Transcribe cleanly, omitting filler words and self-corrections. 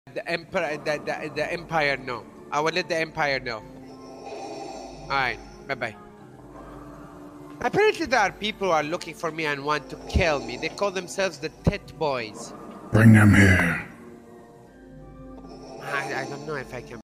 The Empire know. I will let the Empire know. Alright, bye-bye. Apparently there are people who are looking for me and want to kill me. They call themselves the Tet Boys. Bring them here. I don't know if I can